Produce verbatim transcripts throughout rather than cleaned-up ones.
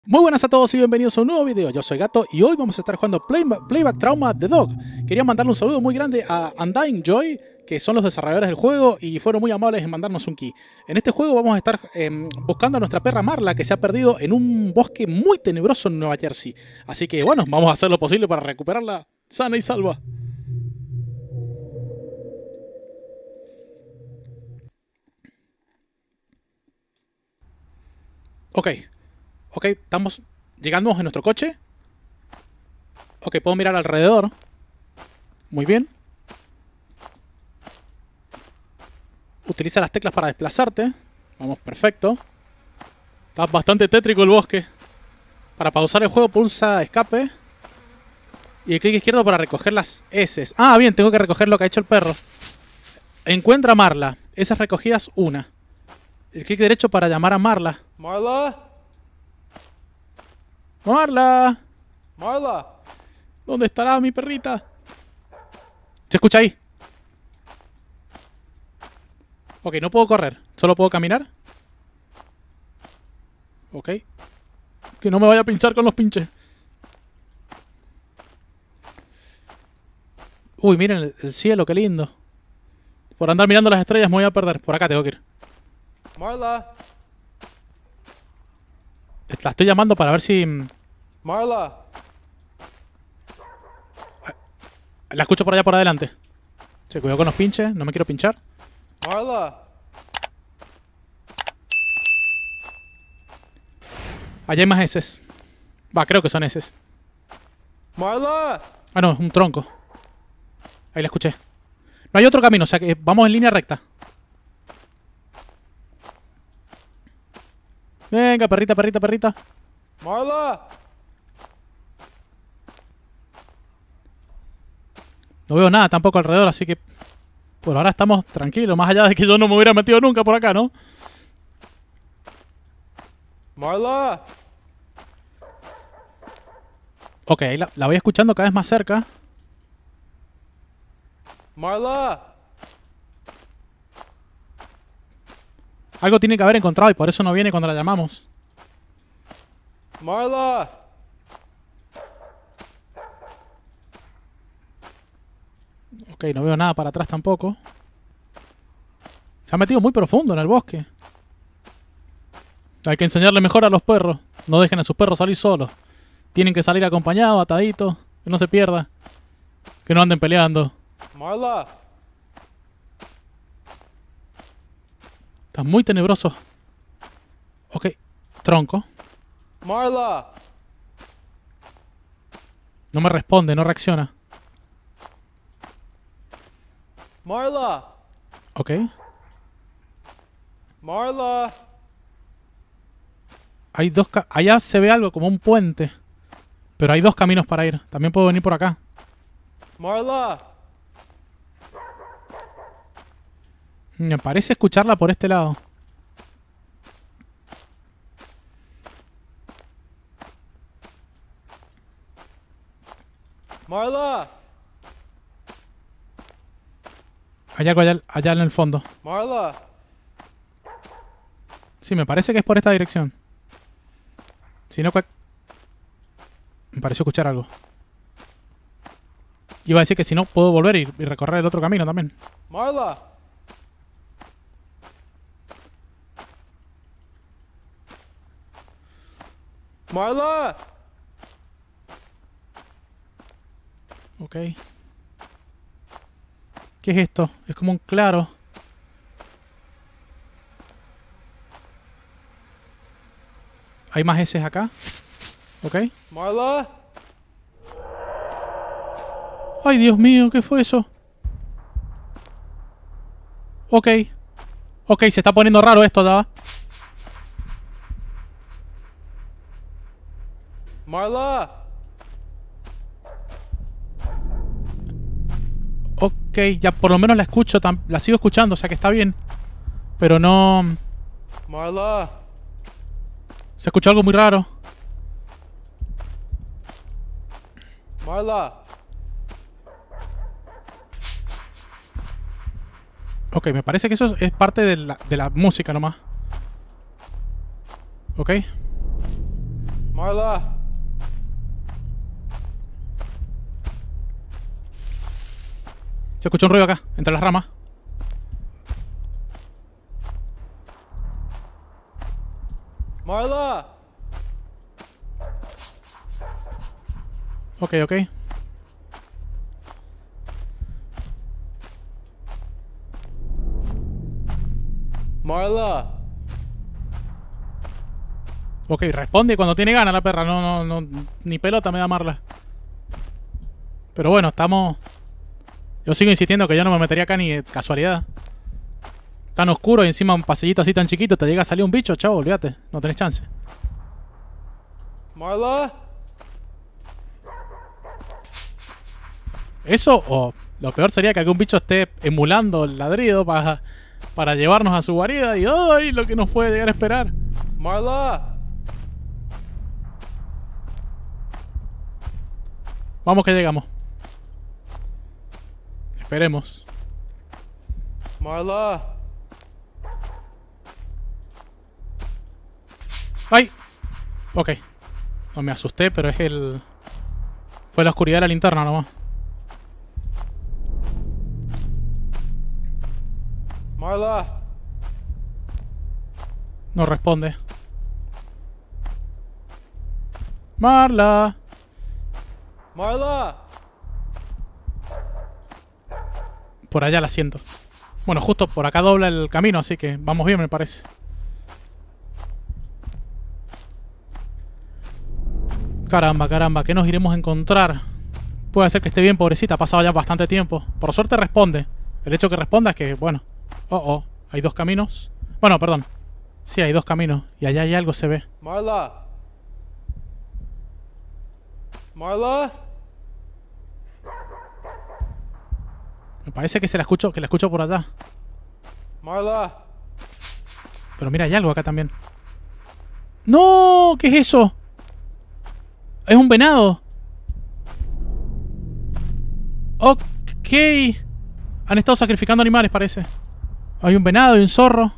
Muy buenas a todos y bienvenidos a un nuevo video. Yo soy Gato y hoy vamos a estar jugando Playback, Playback Trauma The Dog. Quería mandarle un saludo muy grande a Undying Joy, que son los desarrolladores del juego y fueron muy amables en mandarnos un key. En este juego vamos a estar eh, buscando a nuestra perra Marla, que se ha perdido en un bosque muy tenebroso en Nueva Jersey. Así que bueno, vamos a hacer lo posible para recuperarla sana y salva. Ok. Ok, estamos llegando en nuestro coche. Ok, puedo mirar alrededor. Muy bien. Utiliza las teclas para desplazarte. Vamos, perfecto. Está bastante tétrico el bosque. Para pausar el juego pulsa escape. Y el clic izquierdo para recoger las heces. Ah, bien, tengo que recoger lo que ha hecho el perro. Encuentra a Marla. Esas recogidas, una. El clic derecho para llamar a Marla. Marla? ¡Marla! Marla? ¿Dónde estará mi perrita? ¿Se escucha ahí? Ok, no puedo correr. ¿Solo puedo caminar? Ok. Que no me vaya a pinchar con los pinches. Uy, miren el, el cielo, qué lindo. Por andar mirando las estrellas me voy a perder. Por acá tengo que ir. Marla? La estoy llamando para ver si... Marla? La escucho por allá por adelante. Se cuidado con los pinches, no me quiero pinchar. Marla? Allá hay más heces. Va, creo que son heces. Marla? Ah, no, es un tronco. Ahí la escuché. No hay otro camino, o sea que vamos en línea recta. Venga, perrita, perrita, perrita. Marla? No veo nada tampoco alrededor, así que... Por ahora estamos tranquilos, más allá de que yo no me hubiera metido nunca por acá, ¿no? Marla? Ok, la, la voy escuchando cada vez más cerca. Marla? Algo tiene que haber encontrado y por eso no viene cuando la llamamos. Marla? Ok, no veo nada para atrás tampoco. Se ha metido muy profundo en el bosque. Hay que enseñarle mejor a los perros. No dejen a sus perros salir solos. Tienen que salir acompañados, ataditos. Que no se pierda. Que no anden peleando. Marla? Está muy tenebroso. Ok, tronco. Marla? No me responde, no reacciona. Marla? Ok. Marla? Hay dos... Ca Allá se ve algo como un puente. Pero hay dos caminos para ir. También puedo venir por acá. Marla? Me parece escucharla por este lado. Marla? Hay algo allá, allá en el fondo. Marla? Sí, me parece que es por esta dirección. Si no... Me pareció escuchar algo. Iba a decir que si no, puedo volver y, y recorrer el otro camino también. Marla? Marla? Ok. ¿Qué es esto? Es como un claro. Hay más heces acá. Ok. Marla? Ay, Dios mío, ¿qué fue eso? Ok. Ok, se está poniendo raro esto, ¿da? Marla? Ok, ya por lo menos la escucho, la sigo escuchando, o sea que está bien. Pero no... Marla? Se escuchó algo muy raro. Marla? Ok, me parece que eso es parte de la, de la música nomás. Ok. Marla. Se escucha un ruido acá, entre las ramas. Marla. Ok, ok. Marla. Ok, responde cuando tiene ganas la perra. No, no, no. Ni pelota me da Marla. Pero bueno, estamos... Yo sigo insistiendo que yo no me metería acá ni de casualidad. Tan oscuro y encima un pasillito así tan chiquito. Te llega a salir un bicho, chavo, olvídate. No tenés chance. Marla. Eso o lo peor sería que algún bicho esté emulando el ladrido para, para llevarnos a su guarida. Y ¡ay! Lo que nos puede llegar a esperar. Marla. Vamos que llegamos. Esperemos. Marla. ¡Ay! Ok. No me asusté, pero es el... Fue la oscuridad de la linterna nomás. Marla. No responde. Marla. Marla. Por allá la siento. Bueno, justo por acá dobla el camino, así que vamos bien, me parece. Caramba, caramba, ¿qué nos iremos a encontrar? Puede ser que esté bien, pobrecita, ha pasado ya bastante tiempo. Por suerte responde. El hecho que responda es que, bueno... Oh, oh, hay dos caminos. Bueno, perdón. Sí, hay dos caminos. Y allá hay algo, se ve. Marla. Marla. Me parece que se la escucho, que la escucho por allá. Marla. Pero mira, hay algo acá también. ¡No! ¿Qué es eso? Es un venado. Ok. Han estado sacrificando animales, parece. Hay un venado y un zorro.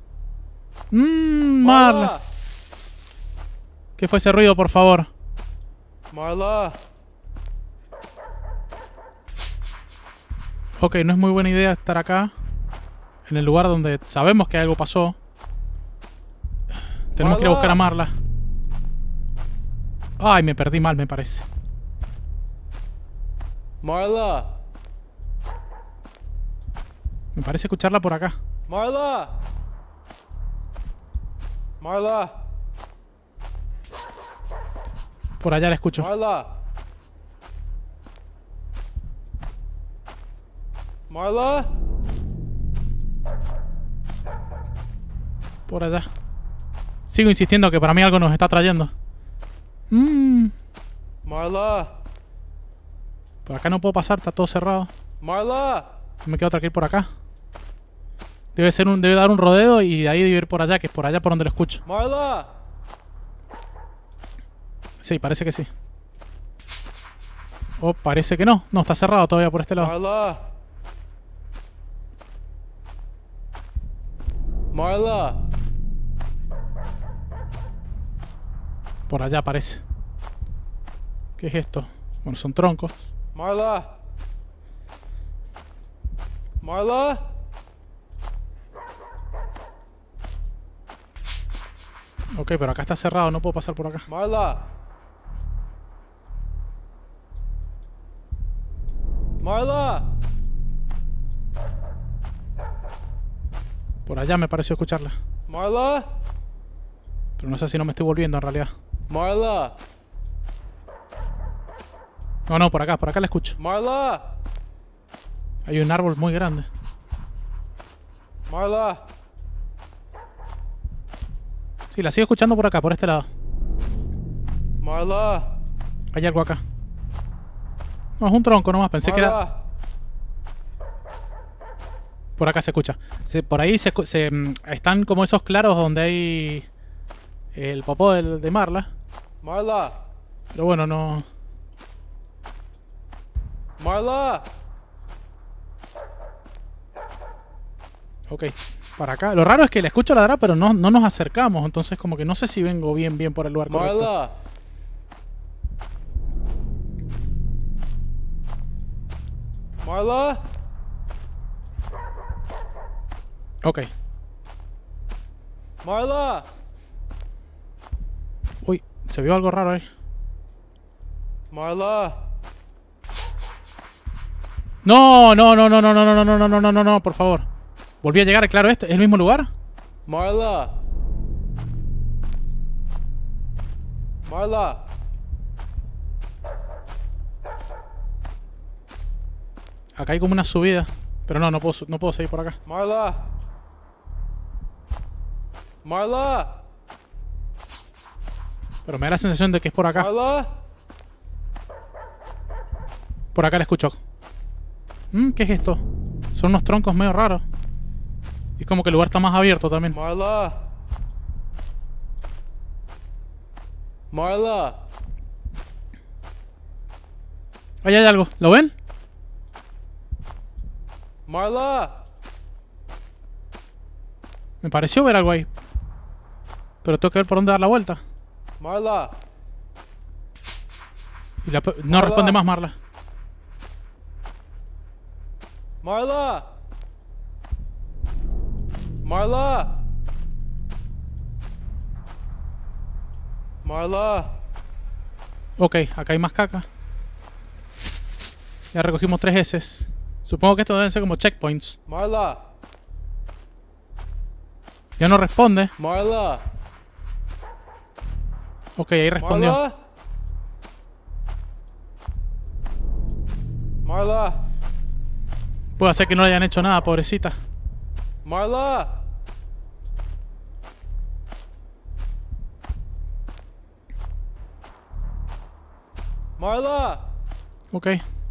Mmm, Marla. ¿Qué fue ese ruido, por favor? Marla. Ok, no es muy buena idea estar acá. En el lugar donde sabemos que algo pasó. Tenemos que ir a buscar a Marla. Ay, me perdí mal, me parece. Marla. Me parece escucharla por acá. Marla. Marla. Por allá la escucho. Marla. Marla. Por allá. Sigo insistiendo que para mí algo nos está trayendo. Mmm. Marla. Por acá no puedo pasar, está todo cerrado. Marla. Me quedo otra que ir por acá. Debe ser un, debe dar un rodeo y de ahí debe ir por allá, que es por allá por donde lo escucho. Marla. Sí, parece que sí. Oh, parece que no. No, está cerrado todavía por este lado. Marla. Marla. Por allá parece. ¿Qué es esto? Bueno, son troncos. Marla. Marla. Ok, pero acá está cerrado, no puedo pasar por acá. Marla. Marla. Por allá me pareció escucharla. Marla. Pero no sé si no me estoy volviendo en realidad. Marla. No, no, por acá, por acá la escucho. Marla. Hay un árbol muy grande. Marla. Sí, la sigo escuchando por acá, por este lado. Marla. Hay algo acá. No, es un tronco nomás, pensé que era... Marla. Por acá se escucha. Se- por ahí se, escu- se, mm, están como esos claros donde hay el popó del- de Marla. Marla. Pero bueno, no... Marla. Ok, para acá. Lo raro es que la escucho ladrar, pero no, no nos acercamos. Entonces como que no sé si vengo bien, bien por el lugar correcto. Marla. Marla? Ok. Marla? Uy, se vio algo raro ahí. Marla? No, no, no, no, no, no, no, no, no, no, no, no, no, por favor. Volví a llegar, claro, este es el mismo lugar. Marla? Marla? Acá hay como una subida. Pero no, no puedo, su- no puedo seguir por acá. Marla? Marla? Pero me da la sensación de que es por acá. Marla? Por acá la escucho. Mm, ¿qué es esto? Son unos troncos medio raros. Y es como que el lugar está más abierto también. Marla? Marla? Ahí hay algo. ¿Lo ven? Marla? Me pareció ver algo ahí. Pero tengo que ver por dónde dar la vuelta. Marla? Y la pe- no Marla. responde más Marla. Marla? Marla? Marla? Ok, acá hay más caca. Ya recogimos tres heces. Supongo que estos deben ser como checkpoints. Marla? Ya no responde. Marla? Ok, ahí respondió. Marla? Marla? Puede ser que no le hayan hecho nada, pobrecita. Marla? Marla? Ok.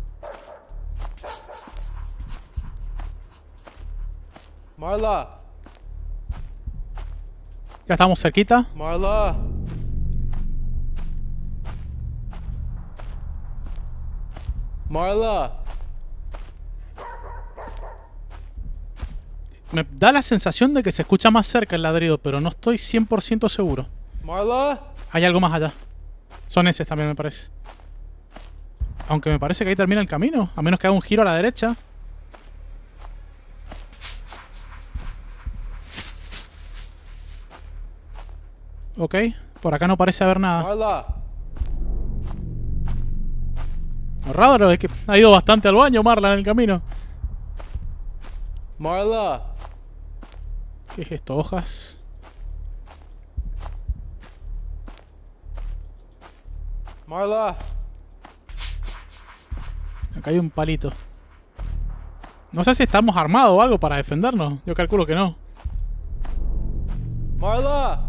Marla? Ya estamos cerquita. Marla? Marla? Me da la sensación de que se escucha más cerca el ladrido, pero no estoy cien por ciento seguro. Marla? Hay algo más allá. Son heces también, me parece. Aunque me parece que ahí termina el camino. A menos que haga un giro a la derecha. Ok. Por acá no parece haber nada. Marla? Lo raro es que ha ido bastante al baño Marla en el camino. Marla? ¿Qué es esto? Hojas. Marla? Acá hay un palito. No sé si estamos armados o algo para defendernos. Yo calculo que no. Marla?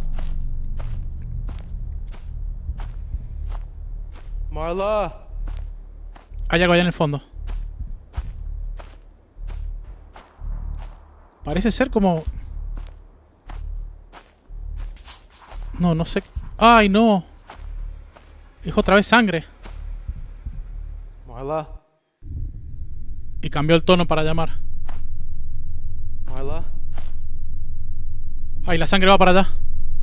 Marla? Hay algo allá en el fondo. Parece ser como... No, no sé... ¡Ay, no! Es otra vez sangre. Marla? Y cambió el tono para llamar. Marla? ¡Ay, la sangre va para allá!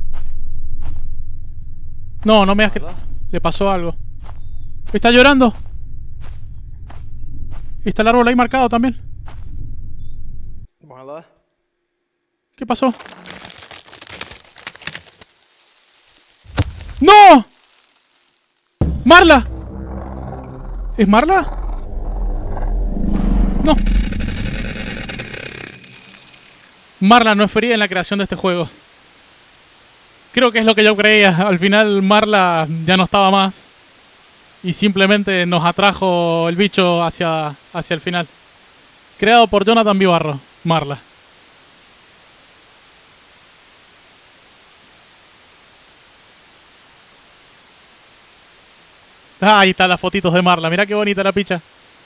No, no me digas que Marla? le pasó algo. ¡Está llorando! Y está el árbol ahí marcado también. Marla? ¿Qué pasó? ¡No! ¡Marla! ¿Es Marla? No. Marla no es ferida en la creación de este juego. Creo que es lo que yo creía. Al final Marla ya no estaba más. Y simplemente nos atrajo el bicho hacia, hacia el final. Creado por Jonathan Vivarro. Marla. Ah, ahí están las fotitos de Marla. Mirá qué bonita la picha.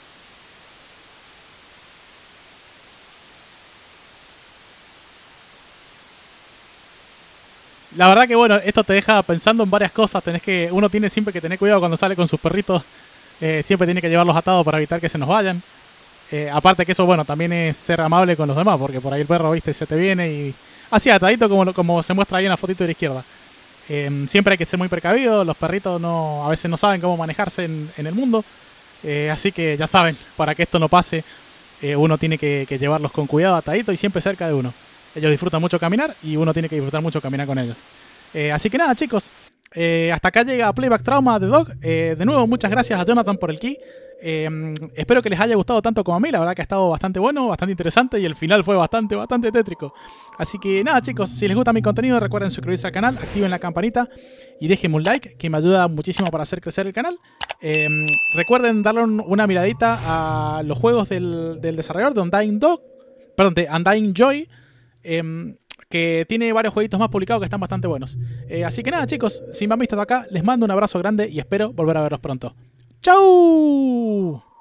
La verdad que bueno, esto te deja pensando en varias cosas. Tenés que, uno tiene siempre que tener cuidado cuando sale con sus perritos. Eh, siempre tiene que llevarlos atados para evitar que se nos vayan. Eh, aparte que eso, bueno, también es ser amable con los demás, porque por ahí el perro, viste, se te viene y... Así, atadito como, lo- como se muestra ahí en la fotito de la izquierda. Eh, siempre hay que ser muy precavido. Los perritos no, a veces no saben cómo manejarse en, en el mundo. Eh, así que ya saben, para que esto no pase, eh, uno tiene que, que llevarlos con cuidado, atadito y siempre cerca de uno. Ellos disfrutan mucho caminar y uno tiene que disfrutar mucho caminar con ellos. Eh, así que nada, chicos. Eh, hasta acá llega Playback Trauma de Dog. Eh, de nuevo, muchas gracias a Jonathan por el key. Eh, espero que les haya gustado tanto como a mí. La verdad que ha estado bastante bueno, bastante interesante y el final fue bastante, bastante tétrico. Así que nada, chicos, si les gusta mi contenido, recuerden suscribirse al canal, activen la campanita y déjenme un like, que me ayuda muchísimo para hacer crecer el canal. Eh, recuerden darle un, una miradita a los juegos del, del desarrollador de Undying Dog, perdón, de Undying Joy. Eh, que tiene varios jueguitos más publicados que están bastante buenos. Eh, así que nada, chicos, si me han visto hasta acá, les mando un abrazo grande y espero volver a verlos pronto. ¡Chau!